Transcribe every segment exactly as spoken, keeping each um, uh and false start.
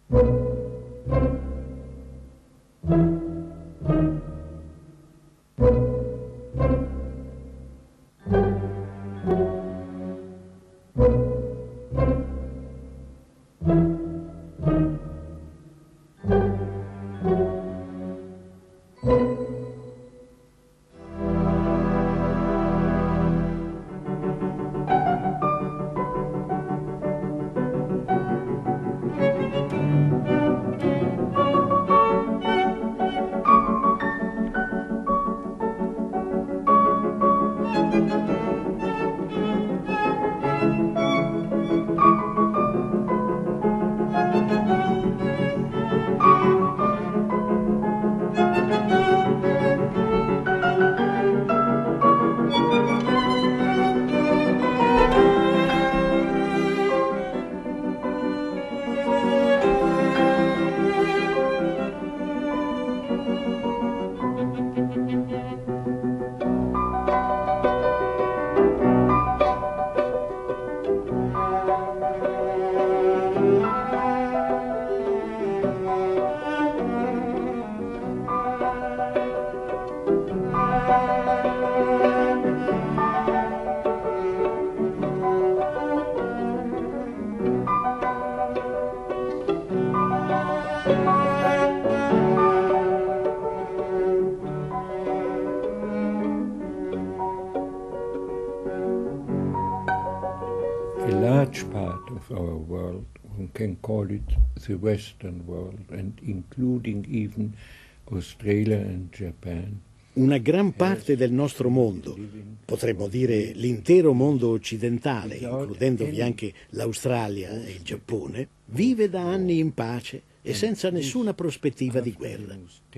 A large part of our world, one can call it the Western world, and including even Australia and Japan. Una gran parte del nostro mondo, potremmo dire l'intero mondo occidentale, includendovi anche l'Australia e il Giappone, vive da anni in pace e senza nessuna prospettiva di guerra.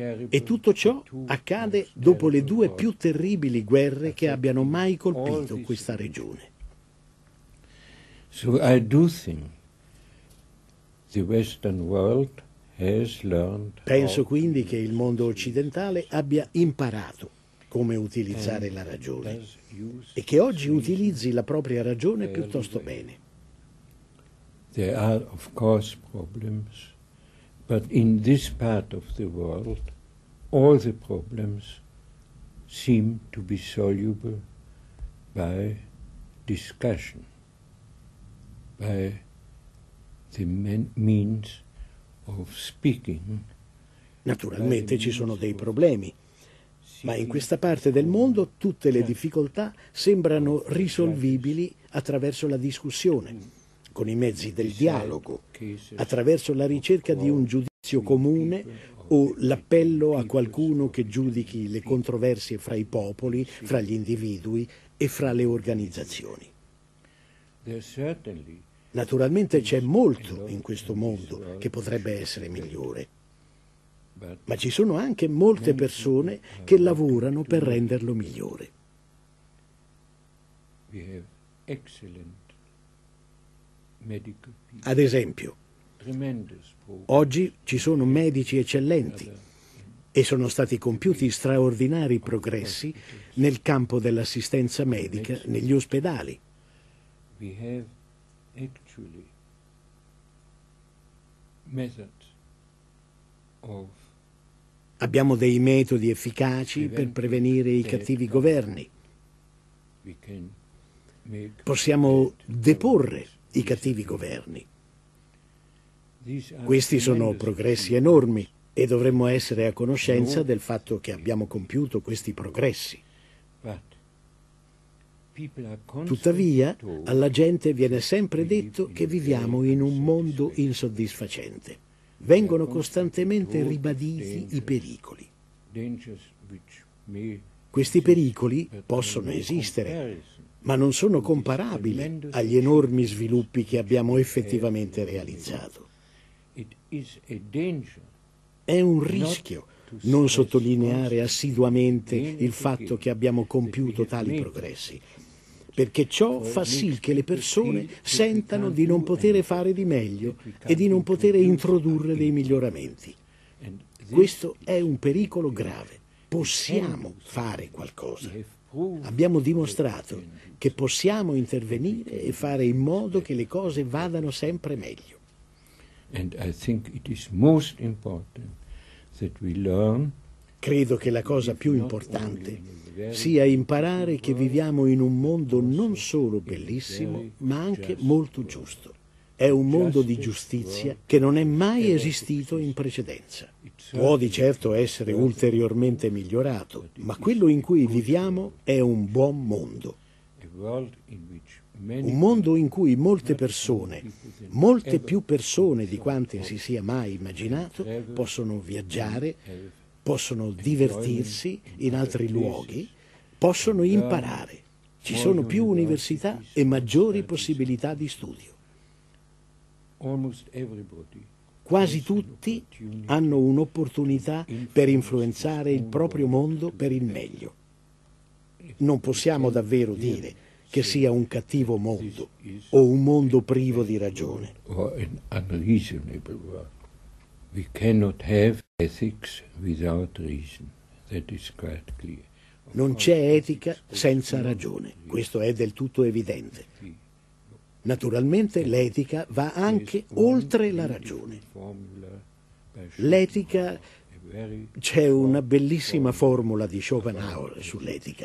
E tutto ciò accade dopo le due più terribili guerre che abbiano mai colpito questa regione. So I do think the Western world has learned. Penso quindi che il mondo occidentale abbia imparato come utilizzare la ragione e che oggi utilizzi la propria ragione piuttosto bene. There are of course problems, but in this part of the world all the problems seem to be soluble by discussion, by the means of speaking. Naturalmente ci sono dei problemi, ma in questa parte del mondo tutte le difficoltà sembrano risolvibili attraverso la discussione, con i mezzi del dialogo, attraverso la ricerca di un giudizio comune o l'appello a qualcuno che giudichi le controversie fra i popoli, fra gli individui e fra le organizzazioni. Naturalmente c'è molto in questo mondo che potrebbe essere migliore, ma ci sono anche molte persone che lavorano per renderlo migliore. Ad esempio, oggi ci sono medici eccellenti e sono stati compiuti straordinari progressi nel campo dell'assistenza medica negli ospedali. Actually, methods of Abbiamo dei metodi efficaci per prevenire i cattivi governi. Possiamo deporre i cattivi governi. Questi sono progressi enormi e dovremmo essere a conoscenza del fatto che abbiamo compiuto questi progressi. Tuttavia, alla gente viene sempre detto che viviamo in un mondo insoddisfacente. Vengono costantemente ribaditi i pericoli. Questi pericoli possono esistere, ma non sono comparabili agli enormi sviluppi che abbiamo effettivamente realizzato. È un rischio non sottolineare assiduamente il fatto che abbiamo compiuto tali progressi, perché ciò fa sì che le persone sentano di non poter fare di meglio e di non poter introdurre dei miglioramenti. Questo è un pericolo grave. Possiamo fare qualcosa. Abbiamo dimostrato che possiamo intervenire e fare in modo che le cose vadano sempre meglio. And I think it is most important that we learn. Credo che la cosa più importante sia imparare che viviamo in un mondo non solo bellissimo, ma anche molto giusto. È un mondo di giustizia che non è mai esistito in precedenza. Può di certo essere ulteriormente migliorato, ma quello in cui viviamo è un buon mondo. Un mondo in cui molte persone, molte più persone di quante si sia mai immaginato, possono viaggiare, possono divertirsi in altri luoghi, possono imparare. Ci sono più università e maggiori possibilità di studio. Quasi tutti hanno un'opportunità per influenzare il proprio mondo per il meglio. Non possiamo davvero dire che sia un cattivo mondo o un mondo privo di ragione. Or an unreasonable world. We cannot have ethics without reason. That is quite clear. Non c'è etica senza ragione, questo è del tutto evidente. Naturalmente l'etica va anche oltre la ragione. L'etica, c'è una bellissima formula di Schopenhauer sull'etica.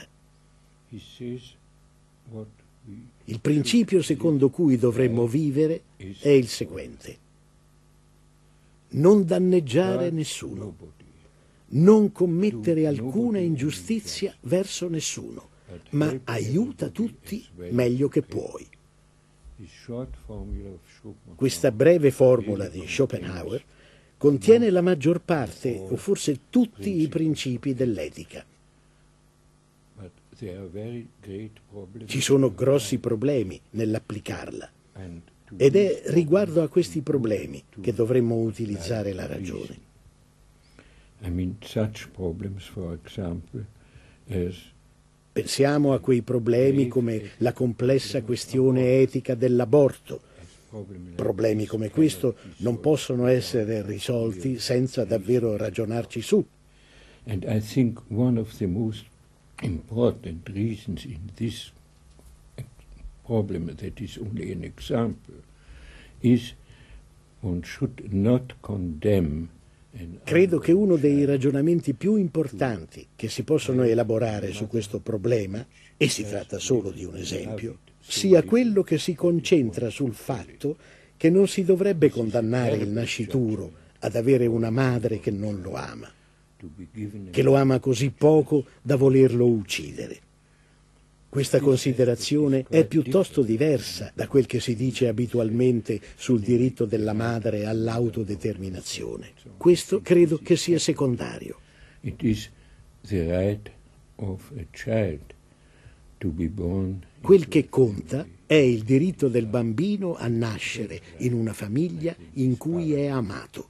Il principio secondo cui dovremmo vivere è il seguente: non danneggiare nessuno, non commettere alcuna ingiustizia verso nessuno, ma aiuta tutti meglio che puoi. Questa breve formula di Schopenhauer contiene la maggior parte, o forse tutti, i principi dell'etica. Ci sono grossi problemi nell'applicarla, ed è riguardo a questi problemi che dovremmo utilizzare la ragione. I mean, such problems, for example, as Pensiamo a quei problemi come la complessa questione etica dell'aborto. Problemi come questo non possono essere risolti senza davvero ragionarci su. And I think one of the most important reasons in this problem, that is only an example, is one should not condemn. Credo che uno dei ragionamenti più importanti che si possono elaborare su questo problema, e si tratta solo di un esempio, sia quello che si concentra sul fatto che non si dovrebbe condannare il nascituro ad avere una madre che non lo ama, che lo ama così poco da volerlo uccidere. Questa considerazione è piuttosto diversa da quel che si dice abitualmente sul diritto della madre all'autodeterminazione. Questo credo che sia secondario. It is the right of a child to be born. Quel che conta è il diritto del bambino a nascere in una famiglia in cui è amato.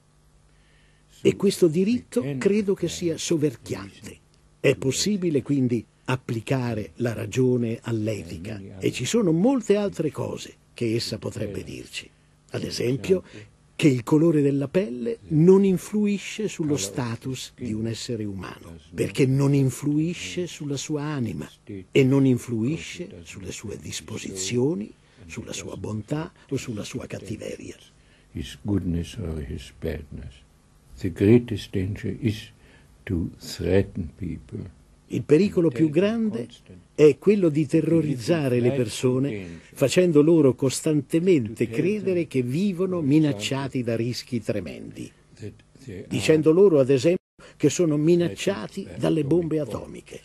E questo diritto credo che sia soverchiante. È possibile quindi applicare la ragione all'etica, e ci sono molte altre cose che essa potrebbe dirci. Ad esempio, che il colore della pelle non influisce sullo status di un essere umano, perché non influisce sulla sua anima e non influisce sulle sue disposizioni, sulla sua bontà o sulla sua cattiveria. His goodness or his badness. The greatest danger is to threaten people. Il pericolo più grande è quello di terrorizzare le persone facendo loro costantemente credere che vivono minacciati da rischi tremendi, dicendo loro ad esempio che sono minacciati dalle bombe atomiche.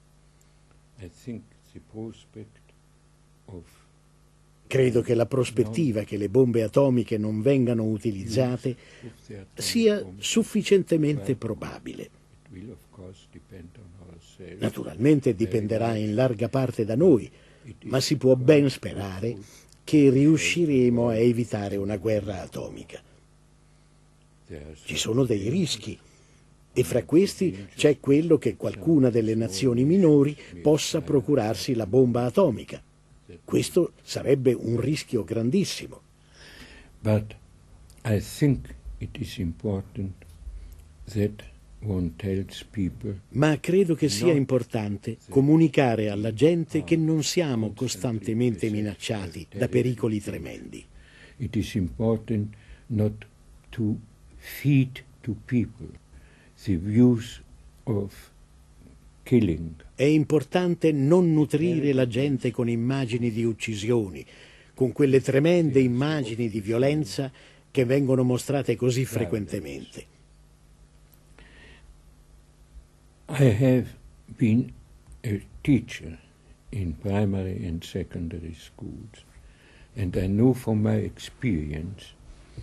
Credo che la prospettiva che le bombe atomiche non vengano utilizzate sia sufficientemente probabile. Naturalmente dipenderà in larga parte da noi, ma si può ben sperare che riusciremo a evitare una guerra atomica. Ci sono dei rischi, e fra questi c'è quello che qualcuna delle nazioni minori possa procurarsi la bomba atomica. Questo sarebbe un rischio grandissimo. But I think it is important that one tells people. Ma credo che sia importante comunicare alla gente che non siamo costantemente minacciati da pericoli tremendi. It is important not to feed to people the views of killing. È importante non nutrire la gente con immagini di uccisioni, con quelle tremende immagini di violenza che vengono mostrate così frequentemente. I have been a teacher in primary and secondary schools, and I know from my experience.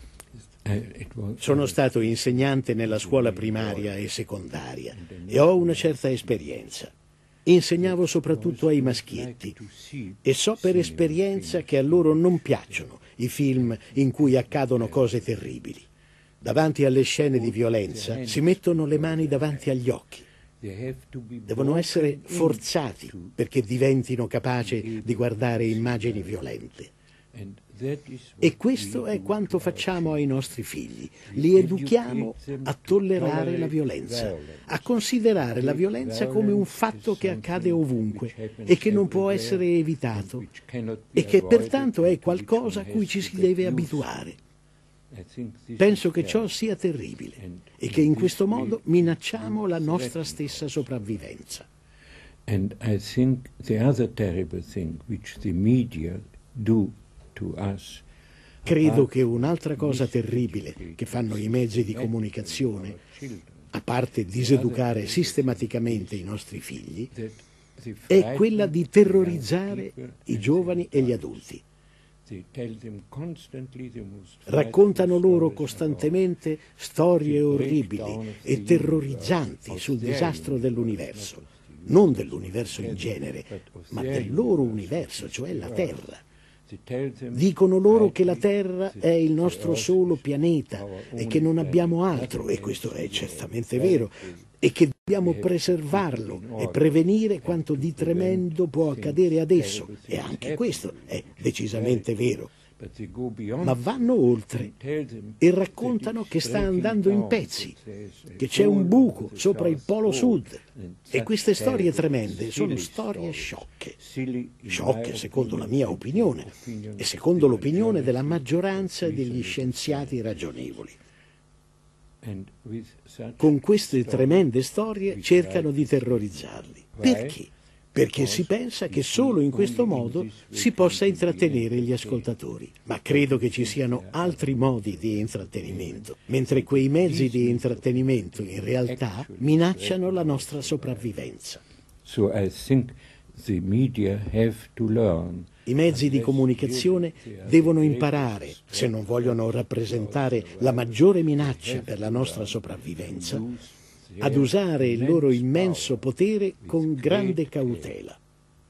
Sono stato insegnante nella scuola primaria e secondaria e ho una certa esperienza. Insegnavo soprattutto ai maschietti e so per esperienza che a loro non piacciono i film in cui accadono cose terribili. Davanti alle scene di violenza si mettono le mani davanti agli occhi. Devono essere forzati perché diventino capaci di guardare immagini violente. E questo è quanto facciamo ai nostri figli. Li educhiamo a tollerare la violenza, a considerare la violenza come un fatto che accade ovunque e che non può essere evitato e che pertanto è qualcosa a cui ci si deve abituare. Penso che ciò sia terribile e che in questo modo minacciamo la nostra stessa sopravvivenza. And I think the other terrible thing which the media do to us, credo che un'altra cosa terribile che fanno i mezzi di comunicazione, a parte diseducare sistematicamente i nostri figli, è quella di terrorizzare i giovani e gli adulti. Raccontano loro costantemente storie orribili e terrorizzanti sul disastro dell'universo, non dell'universo in genere, ma del loro universo, cioè la Terra. Dicono loro che la Terra è il nostro solo pianeta e che non abbiamo altro, e questo è certamente vero, e che dobbiamo preservarlo e prevenire quanto di tremendo può accadere adesso, e anche questo è decisamente vero. Ma vanno oltre e raccontano che sta andando in pezzi, che c'è un buco sopra il polo sud. E queste storie tremende sono storie sciocche. Sciocche secondo la mia opinione e secondo l'opinione della maggioranza degli scienziati ragionevoli. Con queste tremende storie cercano di terrorizzarli. Perché? Perché si pensa che solo in questo modo si possa intrattenere gli ascoltatori. Ma credo che ci siano altri modi di intrattenimento, mentre quei mezzi di intrattenimento in realtà minacciano la nostra sopravvivenza. So I think the media have to learn. I mezzi di comunicazione devono imparare, se non vogliono rappresentare la maggiore minaccia per la nostra sopravvivenza, ad usare il loro immenso potere con grande cautela.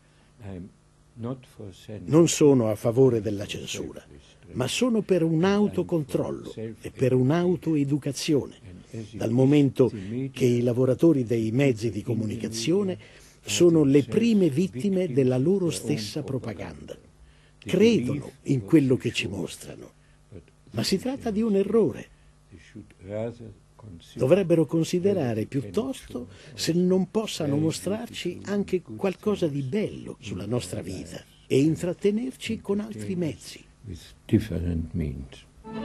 Non sono a favore della censura, ma sono per un autocontrollo e per un'autoeducazione, dal momento che i lavoratori dei mezzi di comunicazione sono le prime vittime della loro stessa propaganda. Credono in quello che ci mostrano, ma si tratta di un errore. Dovrebbero considerare piuttosto se non possano mostrarci anche qualcosa di bello sulla nostra vita e intrattenerci con altri mezzi. With different means.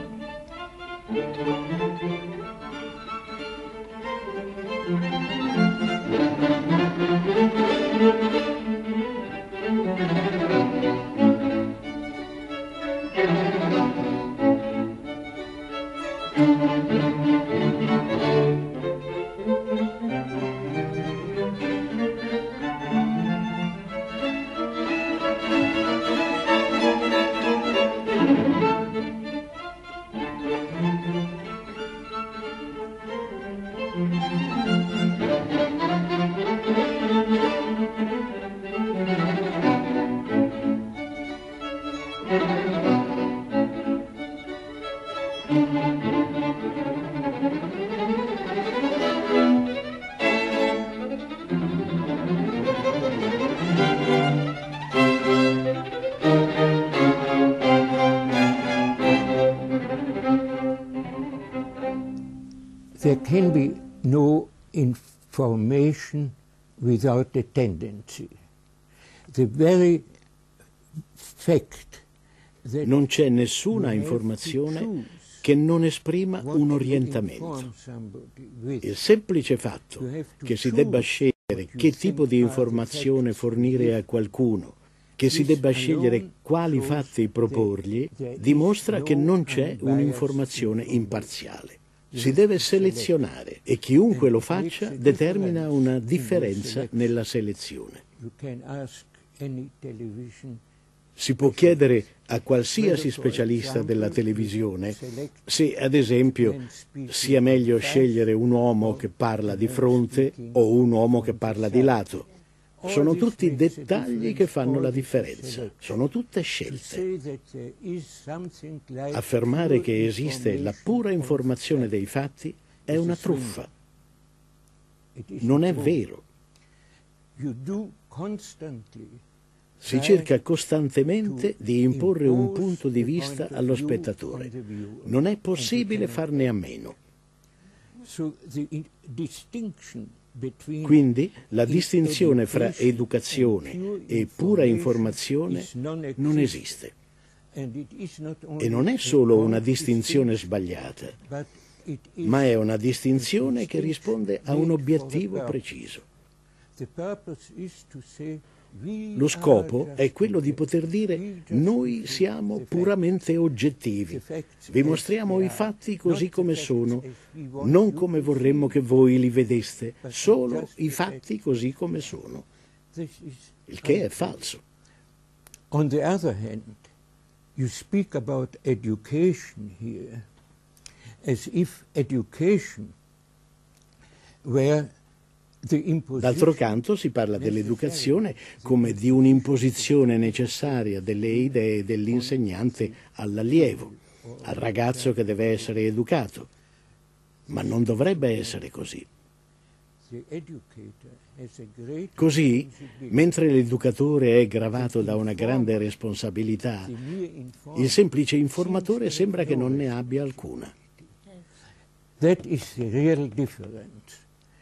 There can be no information without a tendency. The very fact that non c'è nessuna informazione che non esprima un orientamento. Il semplice fatto che si debba scegliere che tipo di informazione fornire a qualcuno, che si debba scegliere quali fatti proporgli, dimostra che non c'è un'informazione imparziale. Si deve selezionare e chiunque lo faccia determina una differenza nella selezione. Si può chiedere a qualsiasi specialista della televisione se, ad esempio, sia meglio scegliere un uomo che parla di fronte o un uomo che parla di lato. Sono tutti dettagli che fanno la differenza, sono tutte scelte. Affermare che esiste la pura informazione dei fatti è una truffa. Non è vero. Si cerca costantemente di imporre un punto di vista allo spettatore. Non è possibile farne a meno. Quindi la distinzione fra educazione e pura informazione non esiste. E non è solo una distinzione sbagliata, ma è una distinzione che risponde a un obiettivo preciso. Lo scopo è quello di poter dire: noi siamo puramente oggettivi, vi mostriamo i fatti così come sono, non come vorremmo che voi li vedeste, solo i fatti così come sono, il che è falso. On the other hand, you speak about education here as if education were. D'altro canto si parla dell'educazione come di un'imposizione necessaria delle idee dell'insegnante all'allievo, al ragazzo che deve essere educato. Ma non dovrebbe essere così. Così, mentre l'educatore è gravato da una grande responsabilità, il semplice informatore sembra che non ne abbia alcuna. That is the real difference.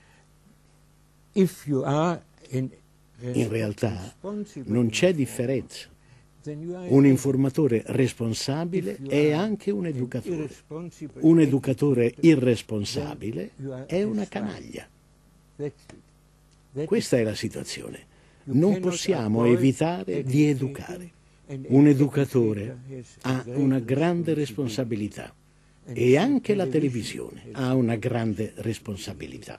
If you are in, in realtà non c'è differenza. Un informatore responsabile è anche un educatore. Un educatore irresponsabile è una canaglia. Questa è la situazione. Non possiamo evitare di educare. Un educatore ha una grande responsabilità e anche la televisione ha una grande responsabilità.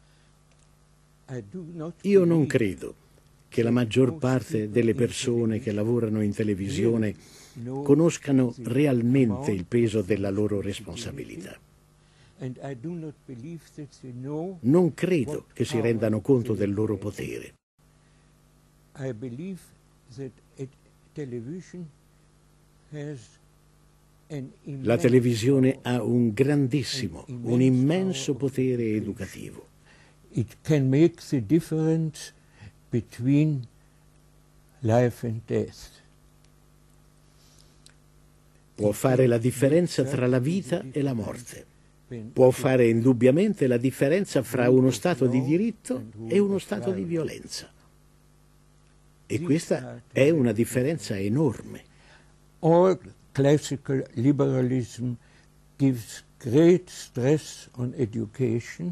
Io non credo che la maggior parte delle persone che lavorano in televisione conoscano realmente il peso della loro responsabilità. Non credo che si rendano conto del loro potere. La televisione ha un grandissimo, un immenso potere educativo. It can make the difference between life and death. Può fare la differenza tra la vita e la morte. Può fare indubbiamente la differenza fra uno stato di diritto e uno stato di violenza. E questa è una differenza enorme. All classical liberalism gives great stress on education.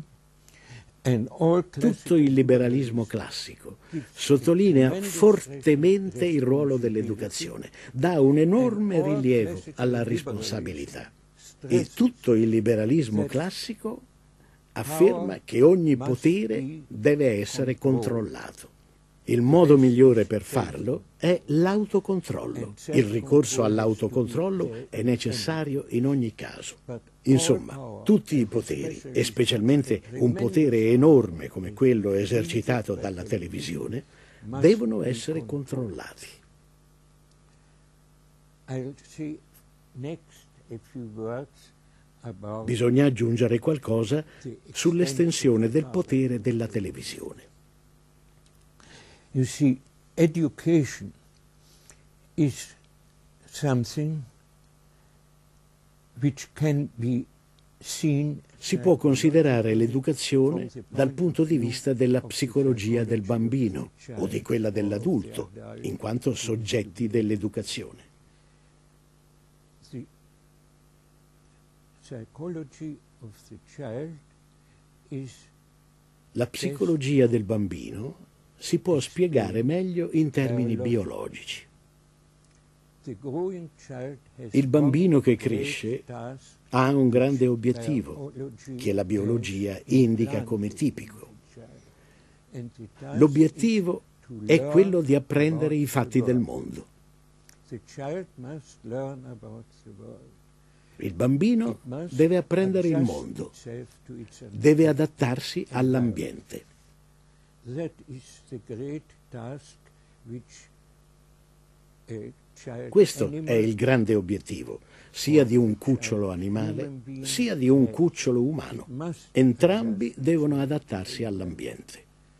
Tutto il liberalismo classico sottolinea fortemente il ruolo dell'educazione, dà un enorme rilievo alla responsabilità. E tutto il liberalismo classico afferma che ogni potere deve essere controllato. Il modo migliore per farlo è l'autocontrollo. Il ricorso all'autocontrollo è necessario in ogni caso. Insomma, tutti i poteri, e specialmente un potere enorme come quello esercitato dalla televisione, devono essere controllati. Bisogna aggiungere qualcosa sull'estensione del potere della televisione. You see, education is something which can be seen. Si può considerare l'educazione dal punto di vista della psicologia del bambino o di quella dell'adulto, in quanto soggetti dell'educazione. La psicologia del bambino si può spiegare meglio in termini biologici. Il bambino che cresce ha un grande obiettivo, che la biologia indica come tipico. L'obiettivo è quello di apprendere i fatti del mondo. Il bambino deve apprendere il mondo, deve adattarsi all'ambiente. Questo è il grande obiettivo, sia di un cucciolo animale, sia di un cucciolo umano. Entrambi devono adattarsi all'ambiente.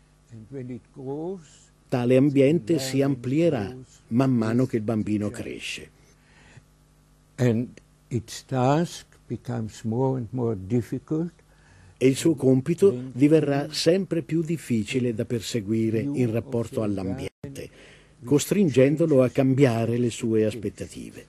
Tale ambiente si amplierà man mano che il bambino cresce. And its task becomes more and more difficult. E il suo compito diverrà sempre più difficile da perseguire in rapporto all'ambiente, costringendolo a cambiare le sue aspettative.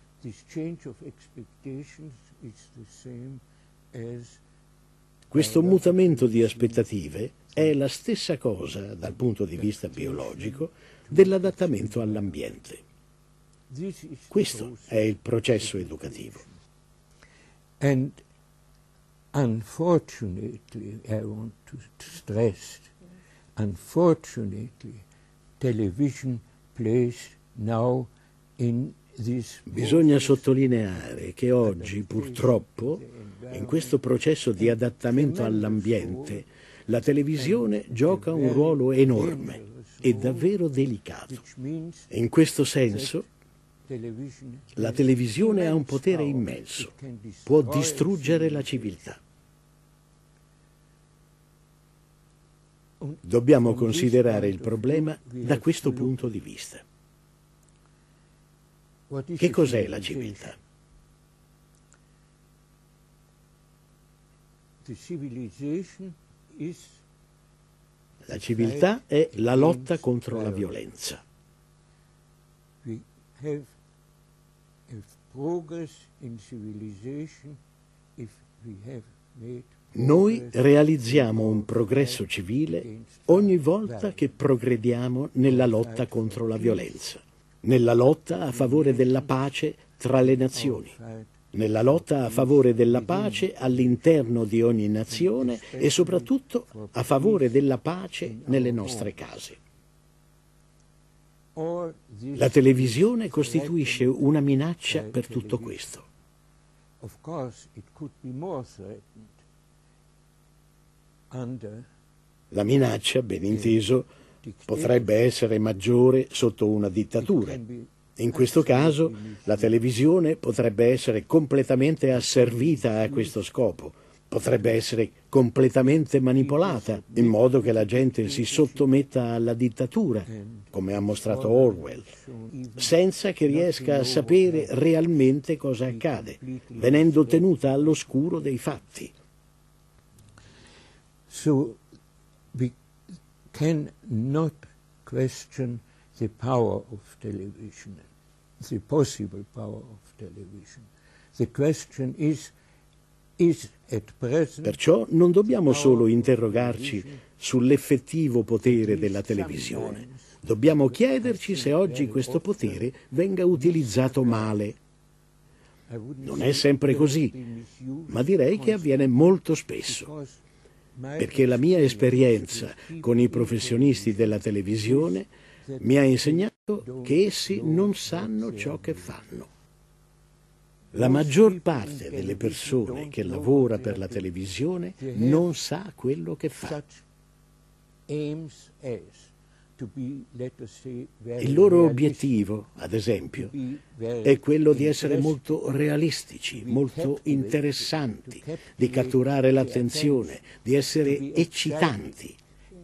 Questo mutamento di aspettative è la stessa cosa, dal punto di vista biologico, dell'adattamento all'ambiente. Questo è il processo educativo. And unfortunately, I want to stress, unfortunately, television plays now in this. Bisogna sottolineare che oggi, purtroppo, in questo processo di adattamento all'ambiente, la televisione gioca un ruolo enorme e davvero delicato. In questo senso, la televisione ha un potere immenso, può distruggere la civiltà. Dobbiamo considerare il problema da questo punto di vista. Che cos'è la civiltà? La civiltà è la lotta contro la violenza. Noi realizziamo un progresso civile ogni volta che progrediamo nella lotta contro la violenza, nella lotta a favore della pace tra le nazioni, nella lotta a favore della pace all'interno di ogni nazione e soprattutto a favore della pace nelle nostre case. La televisione costituisce una minaccia per tutto questo. La minaccia, ben inteso, potrebbe essere maggiore sotto una dittatura. In questo caso, la televisione potrebbe essere completamente asservita a questo scopo, potrebbe essere completamente manipolata in modo che la gente si sottometta alla dittatura, come ha mostrato Orwell, senza che riesca a sapere realmente cosa accade, venendo tenuta all'oscuro dei fatti. So we cannot question the power of television, the possible power of television. The question is, is at present. Perciò non dobbiamo solo interrogarci sull'effettivo potere della televisione. Dobbiamo chiederci se oggi questo potere venga utilizzato male. Non è sempre così, ma direi che avviene molto spesso. Perché la mia esperienza con i professionisti della televisione mi ha insegnato che essi non sanno ciò che fanno. La maggior parte delle persone che lavora per la televisione non sa quello che fa. Il loro obiettivo, ad esempio, è quello di essere molto realistici, molto interessanti, di catturare l'attenzione, di essere eccitanti.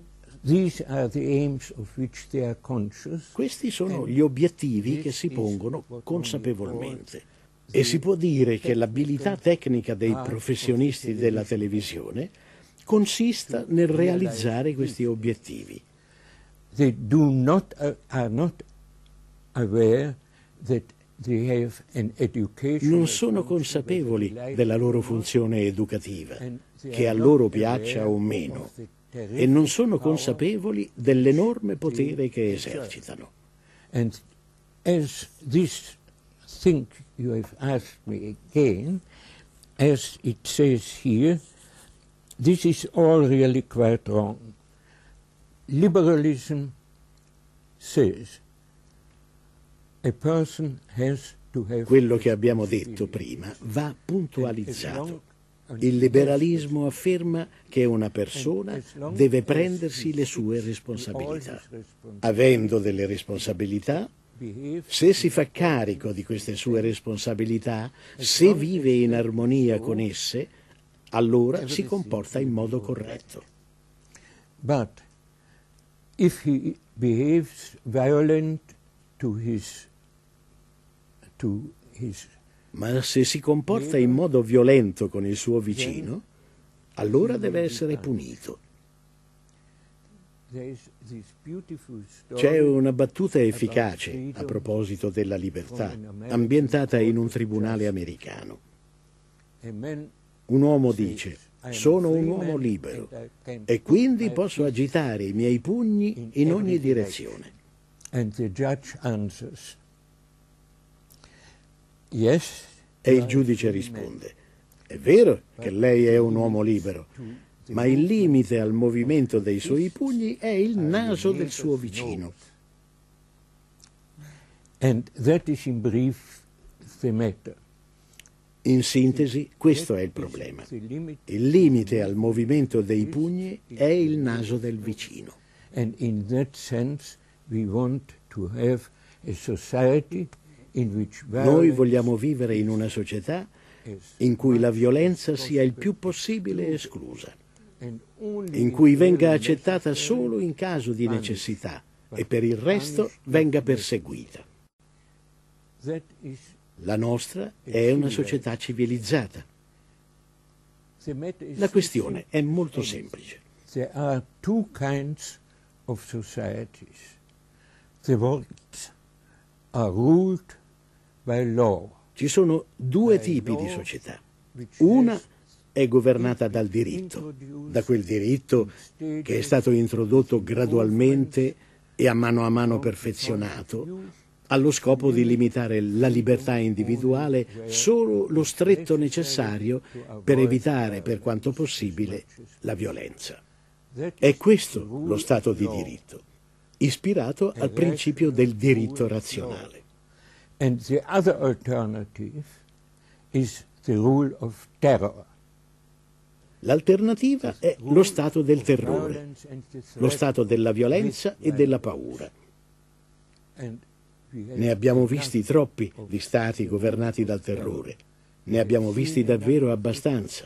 Questi sono gli obiettivi che si pongono consapevolmente. E si può dire che l'abilità tecnica dei professionisti della televisione consista nel realizzare questi obiettivi. They do not, uh, are not aware that non sono consapevoli della loro funzione educativa, che a loro piaccia o meno, e non sono consapevoli dell'enorme potere che esercitano. And as this thing you have asked me again, as it says here, this is all really quite wrong. Liberalism says a person has to have... Quello che abbiamo detto prima va puntualizzato. Il liberalismo afferma che una persona deve prendersi le sue responsabilità. Avendo delle responsabilità, se si fa carico di queste sue responsabilità, se vive in armonia con esse, allora si comporta in modo corretto. But if he behaves violent to his to his Ma se si comporta in modo violento con il suo vicino, allora deve essere punito. C'è una battuta efficace a proposito della libertà, ambientata in un tribunale americano. Un uomo dice: sono un uomo libero e quindi posso agitare i miei pugni in ogni direzione. And the judge answers, yes, e il giudice risponde: è vero che lei è un uomo libero, ma il limite al movimento dei suoi pugni è il naso del suo vicino. And that is in brief the matter. In sintesi, questo è il problema. Il limite al movimento dei pugni è il naso del vicino. And in that sense we want to have a society in which Noi vogliamo vivere in una società in cui la violenza sia il più possibile esclusa, in cui venga accettata solo in caso di necessità e per il resto venga perseguita. La nostra è una società civilizzata. La questione è molto semplice. There are two kinds of societies. The worlds are ruled by law. Ci sono due tipi di società. Una è governata dal diritto, da quel diritto che è stato introdotto gradualmente e a mano a mano perfezionato, allo scopo di limitare la libertà individuale solo lo stretto necessario per evitare, per quanto possibile, la violenza. È questo lo Stato di diritto, ispirato al principio del diritto razionale. And the other alternative is the rule of terror. L'alternativa è lo stato del terrore, lo stato della violenza e della paura. Ne abbiamo visti troppi di stati governati dal terrore. Ne abbiamo visti davvero abbastanza.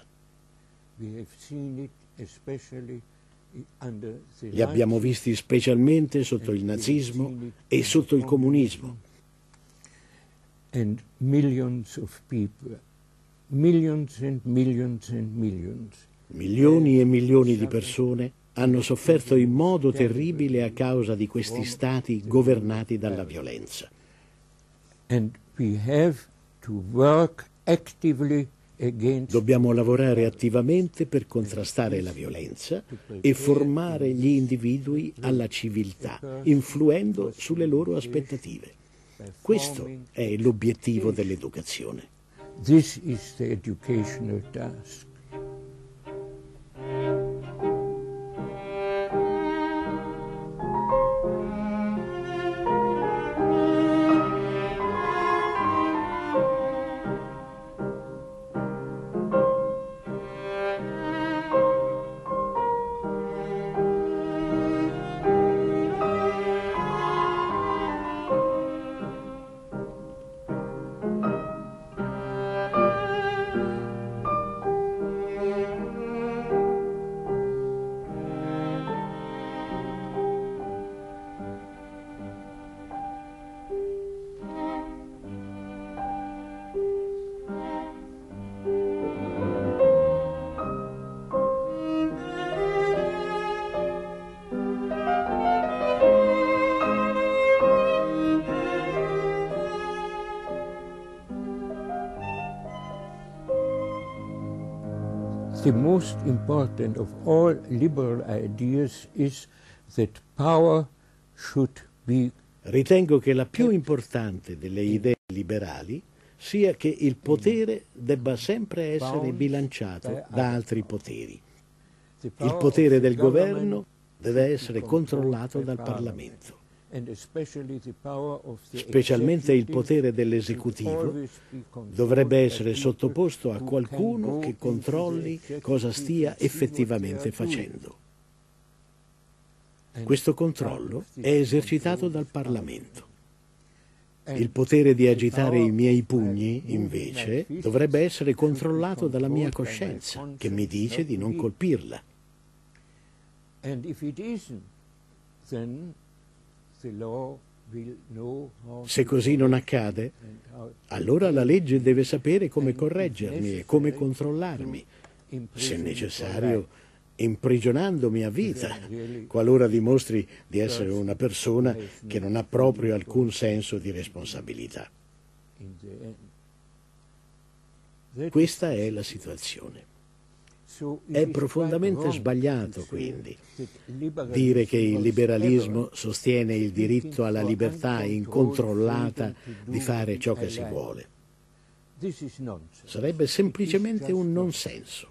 Li abbiamo visti specialmente sotto il nazismo e sotto il comunismo. And millions of people, millions and millions and millions. Milioni e milioni di persone hanno sofferto in modo terribile a causa di questi stati governati dalla violenza. And we have to work actively against. Dobbiamo lavorare attivamente per contrastare la violenza e formare gli individui alla civiltà, influendo sulle loro aspettative. Questo è l'obiettivo dell'educazione. This is the educational task. The most important of all liberal ideas is that power should be. Ritengo che la più importante delle idee liberali sia che il potere debba sempre essere bilanciato da altri poteri. Il potere del governo deve essere controllato dal Parlamento. Specialmente il potere dell'esecutivo dovrebbe essere sottoposto a qualcuno che controlli cosa stia effettivamente facendo. Questo controllo è esercitato dal Parlamento. Il potere di agitare i miei pugni, invece, dovrebbe essere controllato dalla mia coscienza, che mi dice di non colpirla. Se così non accade, allora la legge deve sapere come correggermi e come controllarmi, se necessario imprigionandomi a vita, qualora dimostri di essere una persona che non ha proprio alcun senso di responsabilità. Questa è la situazione. È profondamente sbagliato, quindi, dire che il liberalismo sostiene il diritto alla libertà incontrollata di fare ciò che si vuole. Sarebbe semplicemente un non senso.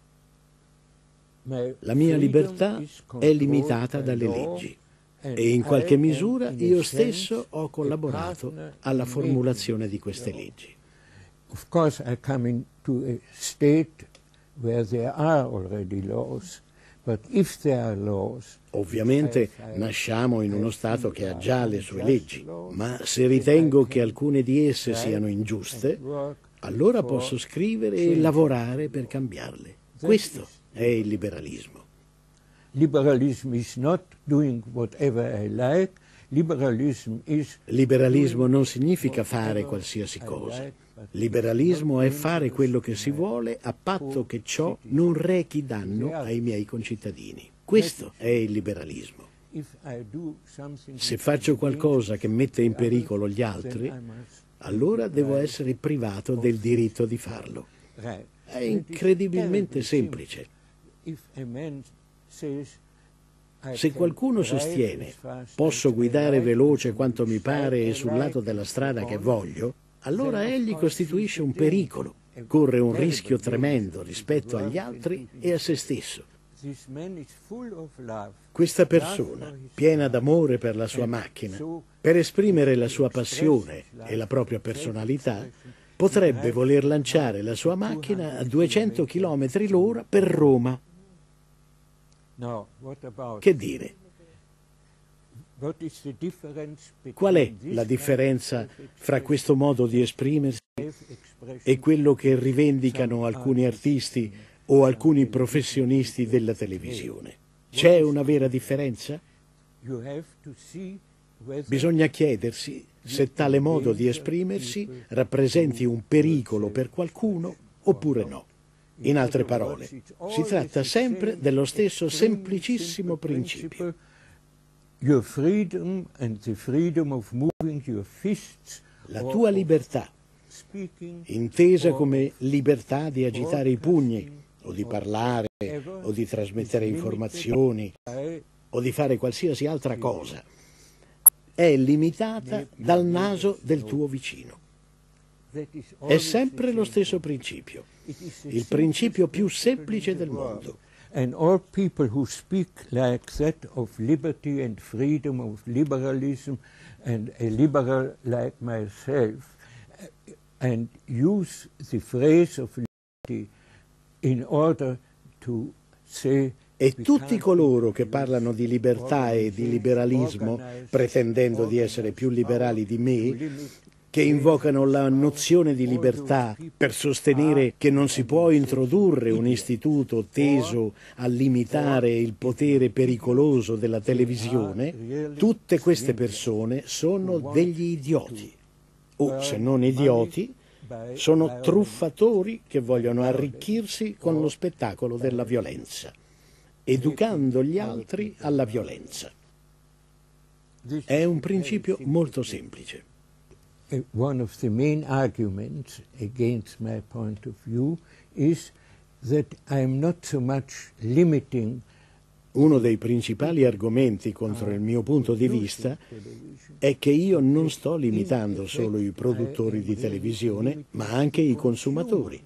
La mia libertà è limitata dalle leggi e in qualche misura io stesso ho collaborato alla formulazione di queste leggi. Of course I come into a state where there are already laws, but if there are laws, ovviamente nasciamo in uno Stato che ha già le sue leggi, ma se ritengo che alcune di esse siano ingiuste, allora posso scrivere e lavorare per cambiarle. Questo è il liberalismo. Liberalism is not doing whatever I like. Liberalism is Liberalismo non significa fare qualsiasi cosa. Liberalismo è fare quello che si vuole a patto che ciò non rechi danno ai miei concittadini. Questo è il liberalismo. Se faccio qualcosa che mette in pericolo gli altri, allora devo essere privato del diritto di farlo. È incredibilmente semplice. Se qualcuno sostiene posso guidare veloce quanto mi pare e sul lato della strada che voglio, allora egli costituisce un pericolo, corre un rischio tremendo rispetto agli altri e a se stesso. Questa persona, piena d'amore per la sua macchina, per esprimere la sua passione e la propria personalità, potrebbe voler lanciare la sua macchina a duecento chilometri l'ora per Roma. Che dire? Qual è la differenza fra questo modo di esprimersi e quello che rivendicano alcuni artisti o alcuni professionisti della televisione? C'è una vera differenza? Bisogna chiedersi se tale modo di esprimersi rappresenti un pericolo per qualcuno oppure no. In altre parole, si tratta sempre dello stesso semplicissimo principio. La tua libertà, intesa come libertà di agitare i pugni, o di parlare, o di trasmettere informazioni, o di fare qualsiasi altra cosa, è limitata dal naso del tuo vicino. È sempre lo stesso principio, il principio più semplice del mondo. And all people who speak like that of liberty and freedom, of liberalism, and a liberal like myself, and use the phrase of liberty in order to say. E tutti coloro che parlano di libertà e di liberalismo, pretendendo di essere più liberali di me, che invocano la nozione di libertà per sostenere che non si può introdurre un istituto teso a limitare il potere pericoloso della televisione, tutte queste persone sono degli idioti, o se non idioti, sono truffatori che vogliono arricchirsi con lo spettacolo della violenza, educando gli altri alla violenza. È un principio molto semplice. One of the main arguments against my point of view is that I am not so much limiting. Uno dei principali argomenti contro il mio punto di vista è che io non sto limitando solo i produttori di televisione, ma anche i consumatori.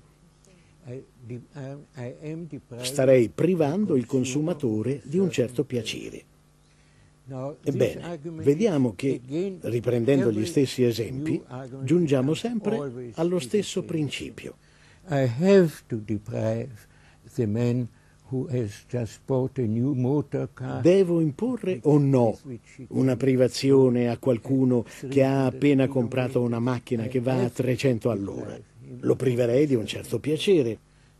Starei privando il consumatore di un certo piacere. Ebbene, vediamo che, riprendendo gli stessi esempi, giungiamo sempre allo stesso principio. I have to deprive the man who has just bought a new motor car. Devo imporre o no una privazione a qualcuno che ha appena comprato una macchina che va a trecento all'ora? Lo priverei di un certo piacere,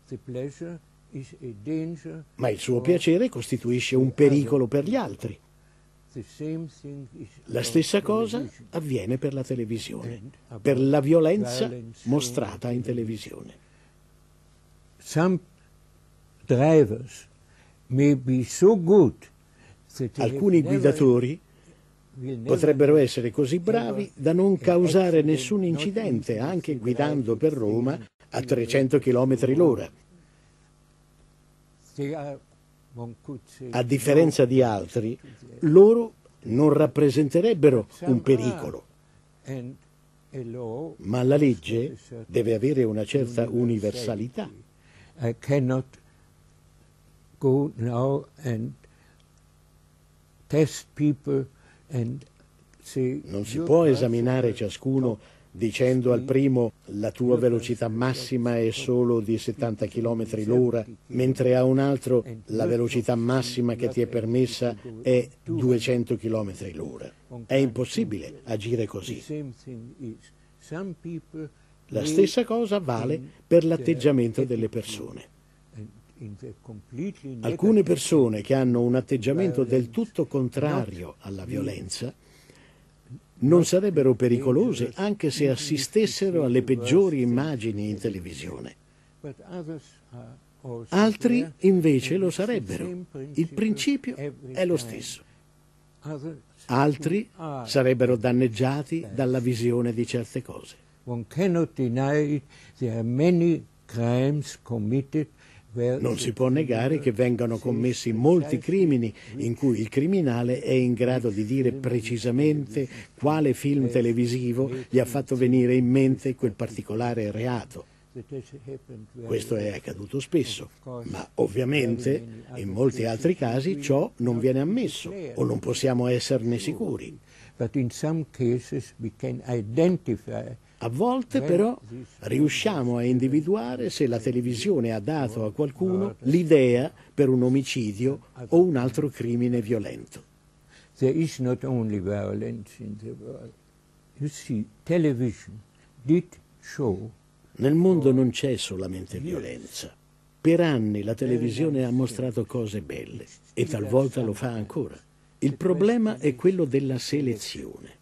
ma il suo piacere costituisce un pericolo per gli altri. La stessa cosa avviene per la televisione, per la violenza mostrata in televisione. Some drivers may be so good that they Alcuni have never- guidatori will never potrebbero essere così bravi da non causare nessun incidente, anche guidando per Roma a trecento chilometri l'ora. They are, one could say, A differenza di altri, loro non rappresenterebbero un pericolo, and a law ma la legge deve avere una certa universalità. I cannot go now and test people and say Non si "Your può car esaminare should ciascuno dicendo al primo la tua velocità massima è solo di settanta chilometri l'ora, mentre a un altro la velocità massima che ti è permessa è duecento chilometri l'ora. È impossibile agire The così. same thing is some people La may stessa cosa vale per l'atteggiamento delle persone. and in the completely Alcune negative persone che hanno un atteggiamento del tutto contrario alla violenza non sarebbero pericolose anche se assistessero alle peggiori immagini in televisione. but others are also Altri there, invece and lo it's the sarebbero. same Il principio every è lo time. stesso. Others Altri are. sarebbero danneggiati dalla visione di certe cose. One cannot deny it. There are many crimes committed where Non the si può negare che vengano commessi molti crimini in cui il criminale è in grado di dire precisamente quale film televisivo gli ha fatto venire in mente quel particolare reato. that has happened very Questo è often. accaduto spesso, ma ovviamente in molti altri casi ciò non viene ammesso o non possiamo esserne sicuri. But in some cases we can identify A volte però riusciamo a individuare se la televisione ha dato a qualcuno l'idea per un omicidio o un altro crimine violento. there is not only violence in the world. You see, television did show Nel mondo non c'è solamente violenza. Per anni la televisione ha mostrato cose belle e talvolta lo fa ancora. Il problema è quello della selezione.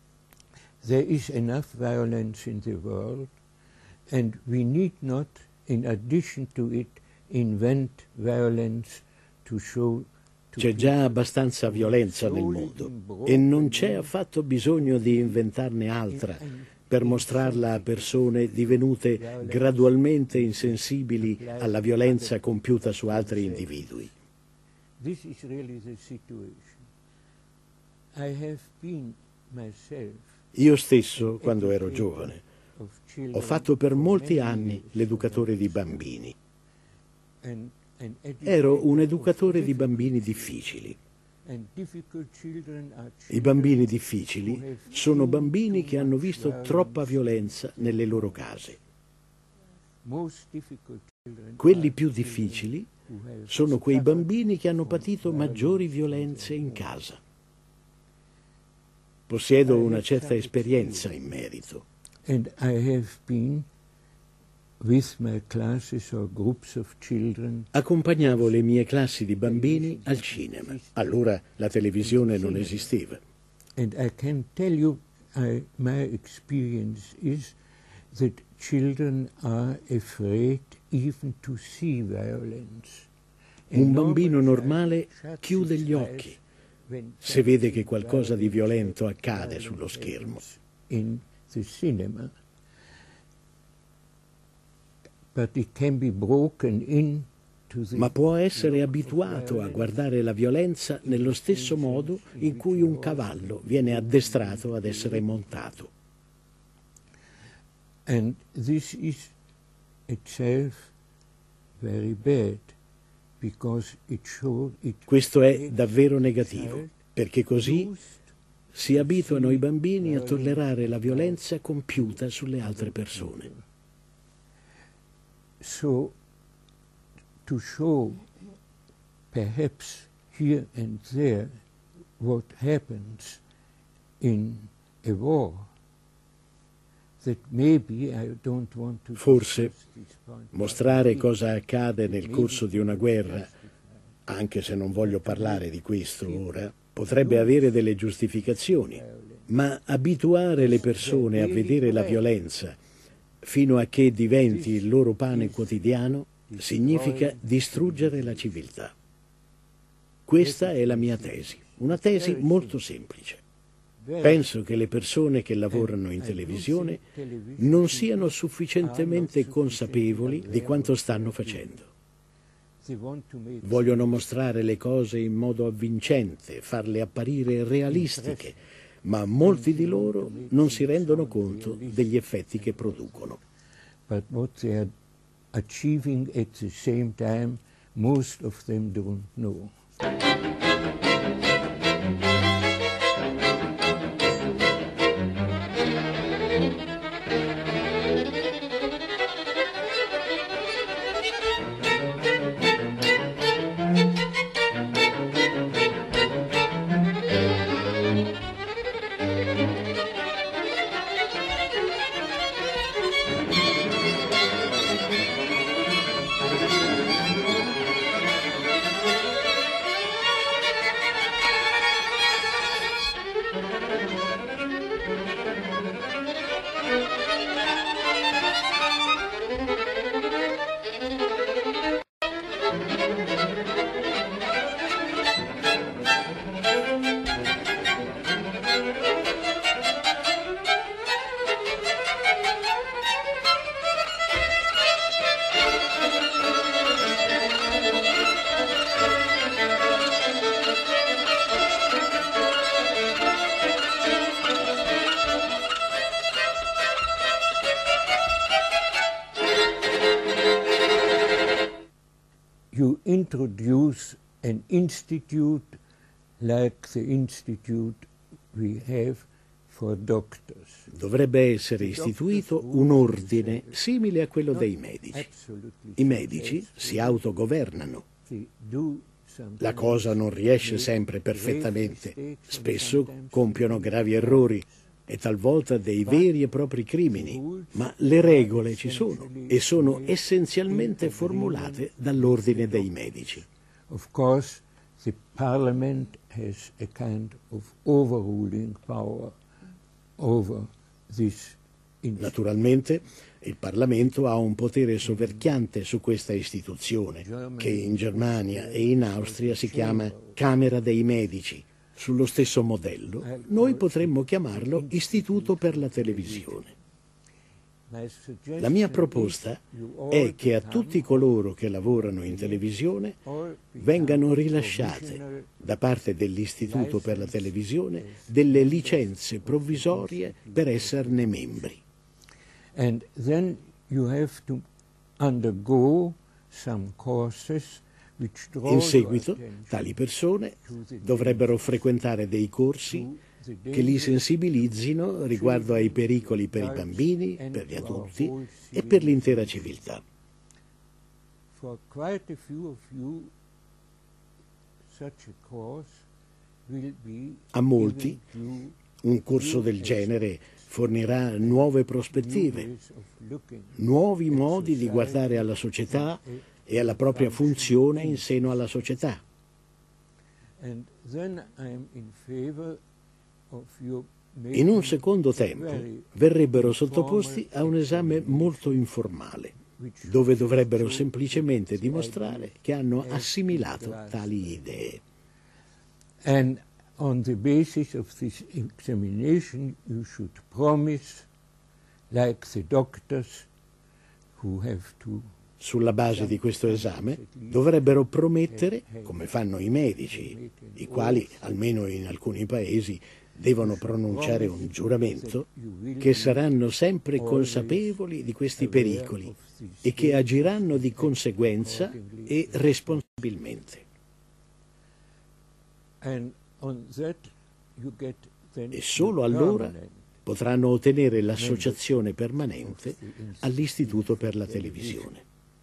there is enough violence in the world, and we need not, in addition to it, invent violence to show to C'è già abbastanza violenza nel mondo e non c'è affatto bisogno di inventarne altra per mostrarla a persone divenute gradualmente insensibili alla violenza compiuta su altri individui. This is really the situation. I have been myself Io stesso, quando ero giovane, of children ho fatto per for molti many anni years, l'educatore di bambini. and, and Ero un educatore of di bambini difficili. and difficult children are I children bambini difficili sono bambini che hanno visto troppa violenza nelle loro case. most difficult children Quelli are più children difficili who have sono quei suffered bambini che hanno from patito violence maggiori in violenze their in home. casa. Possiedo una certa esperienza in merito. And I have been with my classes or groups of children Accompagnavo le mie classi di bambini al cinema. Allora la televisione non esisteva. and I can tell you I, my experience is that children are afraid even to see violence. Un bambino normale chiude gli occhi se vede che qualcosa di violento accade sullo schermo. In the cinema. but it can be broken in ma può essere abituato a guardare la violenza nello stesso modo in cui un cavallo viene addestrato ad essere montato. And this is itself very bad, because it shows it Questo è davvero negativo, perché così si abituano i bambini a tollerare la violenza compiuta sulle altre persone. So, to show perhaps here and there what happens in a war, that maybe I don't want to Forse mostrare cosa accade nel corso di una guerra, anche se non voglio parlare di questo ora, potrebbe avere delle giustificazioni, ma abituare le persone a vedere la violenza fino a che diventi il loro pane quotidiano significa distruggere la civiltà. Questa è la mia tesi, una tesi molto semplice. Penso che le persone che lavorano in televisione non siano sufficientemente consapevoli di quanto stanno facendo. Vogliono mostrare le cose in modo avvincente, farle apparire realistiche, ma molti di loro non si rendono conto degli effetti che producono. But what they are achieving at the same time, most of them don't know. You introduce an institute like the institute we have for doctors. Dovrebbe essere istituito un ordine simile a quello dei medici. I medici si autogovernano. La cosa non riesce sempre perfettamente. Spesso compiono gravi errori e talvolta dei veri e propri crimini, ma le regole ci sono e sono essenzialmente formulate dall'ordine dei medici. Of course, the parliament has a kind of overruling power over this. Naturalmente, il Parlamento ha un potere soverchiante su questa istituzione, che in Germania e in Austria si chiama Camera dei Medici. Sullo stesso modello, noi potremmo chiamarlo Istituto per la televisione. La mia proposta è che a tutti coloro che lavorano in televisione vengano rilasciate da parte dell'Istituto per la televisione delle licenze provvisorie per esserne membri. And then you have to undergo some courses. In seguito, tali persone dovrebbero frequentare dei corsi che li sensibilizzino riguardo ai pericoli per i bambini, per gli adulti e per l'intera civiltà. A molti, un corso del genere fornirà nuove prospettive, nuovi modi di guardare alla società e alla propria funzione in seno alla società. In un secondo tempo verrebbero sottoposti a un esame molto informale, dove dovrebbero semplicemente dimostrare che hanno assimilato tali idee. And on the basis of this examination you should promise, like the doctors who have to Sulla base di questo esame dovrebbero promettere, come fanno i medici, i quali, almeno in alcuni paesi, devono pronunciare un giuramento, che saranno sempre consapevoli di questi pericoli e che agiranno di conseguenza e responsabilmente. E solo allora potranno ottenere l'associazione permanente all'Istituto per la Televisione.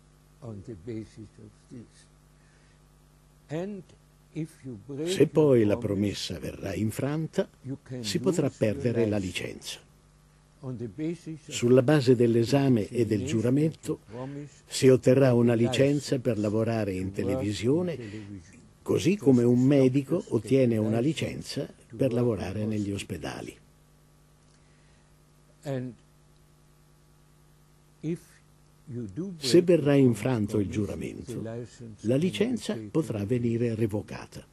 Se poi la promessa verrà infranta, si potrà perdere la licenza. Sulla base dell'esame e del giuramento si otterrà una licenza per lavorare in televisione, così come un medico ottiene una licenza per lavorare negli ospedali. Se verrà infranto il giuramento, la licenza potrà venire revocata.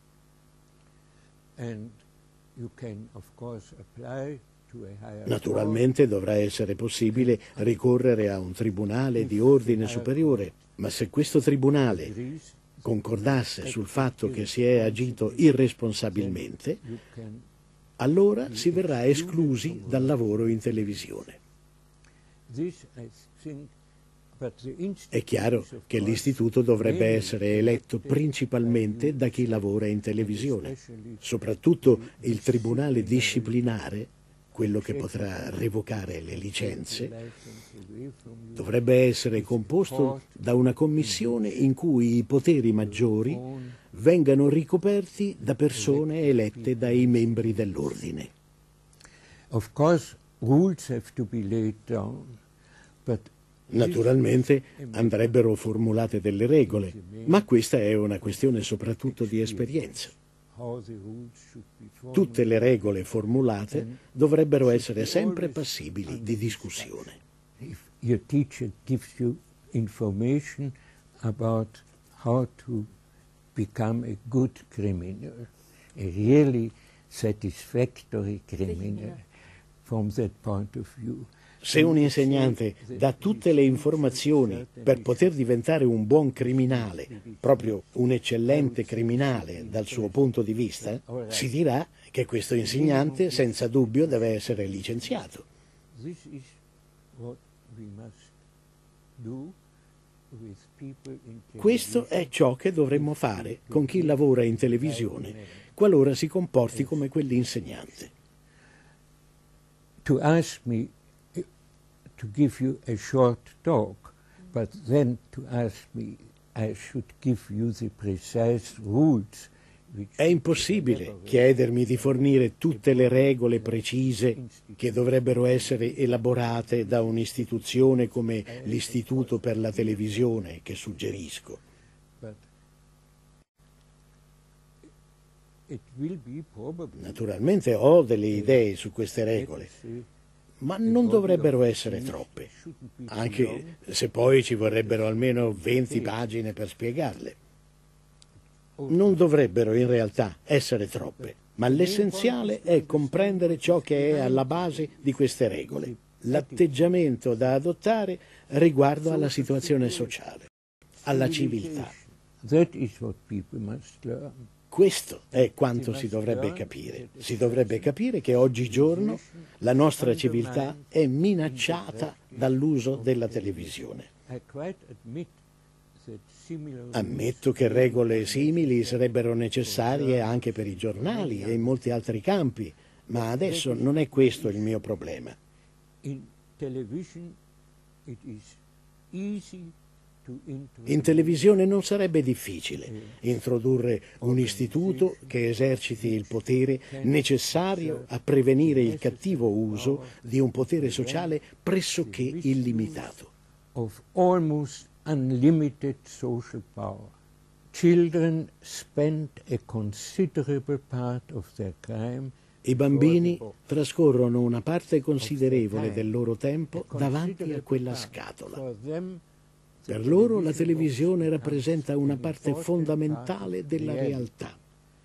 Naturalmente dovrà essere possibile ricorrere a un tribunale di ordine superiore, ma se questo tribunale concordasse sul fatto che si è agito irresponsabilmente, allora si verrà esclusi dal lavoro in televisione. È chiaro che l'istituto dovrebbe essere eletto principalmente da chi lavora in televisione. Soprattutto il tribunale disciplinare, quello che potrà revocare le licenze, dovrebbe essere composto da una commissione in cui i poteri maggiori vengano ricoperti da persone elette dai membri dell'ordine. Of course, rules have to be laid down, but Naturalmente andrebbero formulate delle regole, ma questa è una questione soprattutto di esperienza. Tutte le regole formulate dovrebbero essere sempre passibili di discussione. If your teacher gives you information about how to become a good criminal, a really satisfactory criminal from that point of view, Se un insegnante dà tutte le informazioni per poter diventare un buon criminale, proprio un eccellente criminale dal suo punto di vista, si dirà che questo insegnante senza dubbio deve essere licenziato. Questo è ciò che dovremmo fare con chi lavora in televisione, qualora si comporti come quell'insegnante. To ask me to give you a short talk, but then to ask me I should give you the precise rules. È impossibile chiedermi di fornire tutte le regole precise che dovrebbero essere elaborate da un'istituzione come l'Istituto per la Televisione che suggerisco. Naturalmente ho delle idee su queste regole, ma non dovrebbero essere troppe, anche se poi ci vorrebbero almeno venti pagine per spiegarle. Non dovrebbero in realtà essere troppe, ma l'essenziale è comprendere ciò che è alla base di queste regole, l'atteggiamento da adottare riguardo alla situazione sociale, alla civiltà. Questo è quanto si dovrebbe capire. Si dovrebbe capire che oggigiorno la nostra civiltà è minacciata dall'uso della televisione. Ammetto che regole simili sarebbero necessarie anche per i giornali e in molti altri campi, ma adesso non è questo il mio problema. In televisione non sarebbe difficile introdurre un istituto che eserciti il potere necessario a prevenire il cattivo uso di un potere sociale pressoché illimitato. Of almost unlimited social power. Children spend a considerable part of their time. I bambini trascorrono una parte considerevole del loro tempo davanti a quella scatola. Per loro la televisione rappresenta una parte fondamentale della realtà.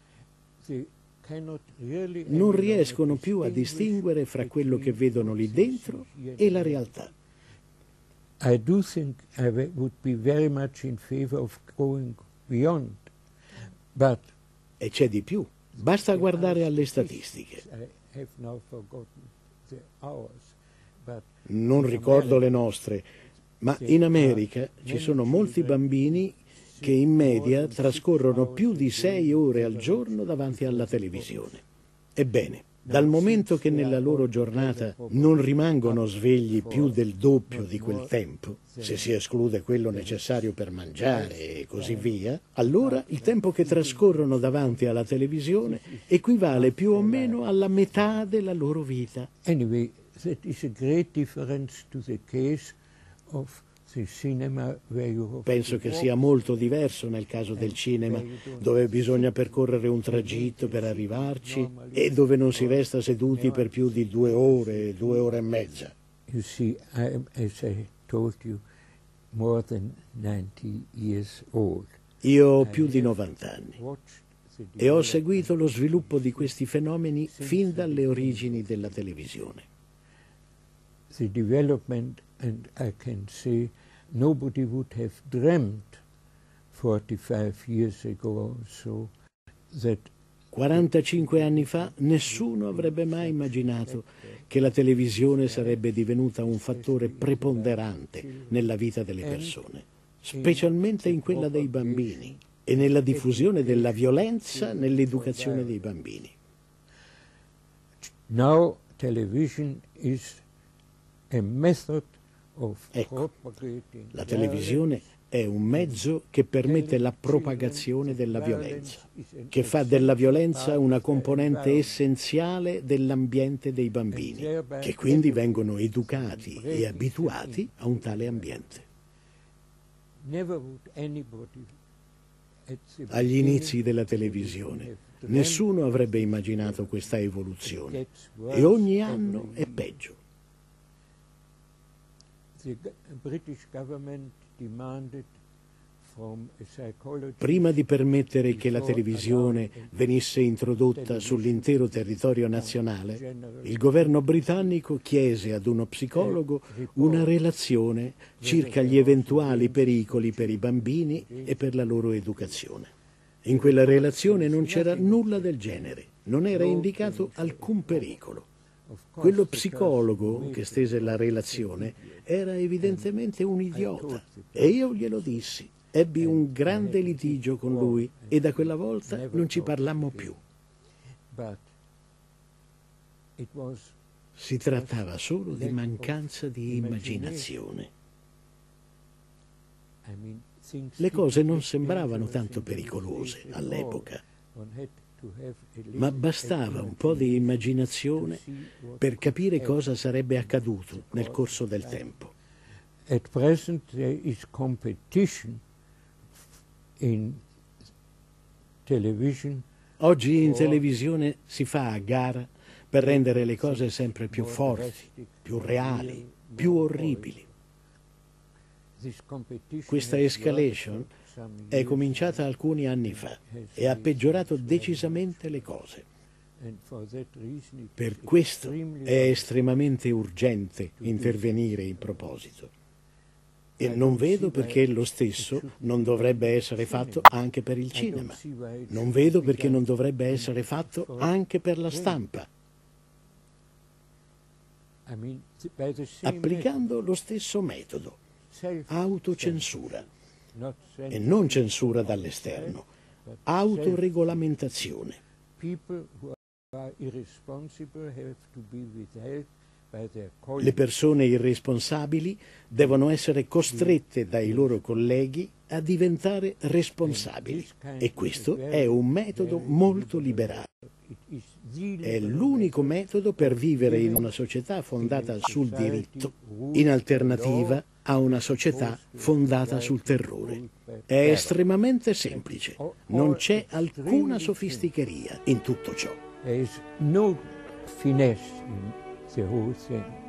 Non riescono più a distinguere fra quello che vedono lì dentro e la realtà. I do think I would be very much in favor of going beyond, but e c'è di più. Basta guardare alle statistiche. I have now forgotten the hours, but non ricordo le nostre, ma in America ci sono molti bambini che in media trascorrono più di sei ore al giorno davanti alla televisione. Ebbene, dal momento che nella loro giornata non rimangono svegli più del doppio di quel tempo, se si esclude quello necessario per mangiare e così via, allora il tempo che trascorrono davanti alla televisione equivale più o meno alla metà della loro vita. Anyway, that is a great difference to the case of the cinema where you have Penso to che walk. sia molto diverso nel caso del cinema, dove bisogna percorrere un tragitto per arrivarci e dove non si resta seduti per più di due ore, due ore e mezza. You see, I am, as I told you, more than ninety years old. Io ho più di novanta anni Watched the e ho seguito lo sviluppo di questi fenomeni fin dalle origini della televisione. the development, and I can say nobody would have dreamt forty-five years ago or so that quarantacinque anni fa nessuno avrebbe mai immaginato che la televisione sarebbe divenuta un fattore preponderante nella vita delle persone, specialmente in quella dei bambini e nella diffusione della violenza nell'educazione dei bambini. now television is a method of Ecco, propagating la televisione è un mezzo che permette la propagazione della violenza, che fa della violenza una componente essenziale dell'ambiente dei bambini, che quindi vengono educati e abituati a un tale ambiente. Never would anybody at the Agli inizi della televisione nessuno avrebbe immaginato questa evoluzione e ogni anno è peggio. The g- British government demanded from a psychologist Prima di permettere che la televisione venisse introdotta sull'intero territorio nazionale, il governo britannico chiese ad uno psicologo una relazione circa gli eventuali pericoli per i bambini e per la loro educazione. In quella relazione non c'era nulla del genere, non era indicato alcun pericolo. Quello psicologo che stese la relazione era evidentemente un idiota e io glielo dissi. Ebbi un grande litigio con lui e da quella volta non ci parlammo più. but it was Si trattava solo di mancanza di immaginazione. I mean things Le cose non didn't get sembravano dangerous tanto in those pericolose days at all'epoca, all. One had to have a ma little bastava un po' di immaginazione per capire cosa sarebbe accaduto nel corso del tempo. At present there is competition in television Oggi in televisione si fa a gara per rendere le cose sempre più forti, più reali, più orribili. This competition Questa has escalation lasted some è years, cominciata alcuni anni fa e ha peggiorato decisamente le cose. and for that reason it Per is questo extremely è estremamente urgente intervenire in proposito. E non vedo perché lo stesso non dovrebbe essere fatto anche per il cinema. Non vedo perché non dovrebbe essere fatto anche per la stampa, I mean, th- by the same applicando lo stesso metodo, method, self- autocensura, not self- e non censura dall'esterno, but autoregolamentazione. people who are irresponsible have to be withheld by their Le colleagues. persone irresponsabili devono essere costrette dai loro colleghi a diventare responsabili e questo è un metodo molto liberale. It is the È l'unico metodo per vivere in una società fondata sul diritto, in alternativa a una società fondata sul terrore. È estremamente semplice, non c'è alcuna sofisticheria in tutto ciò. There is no finesse in the whole thing.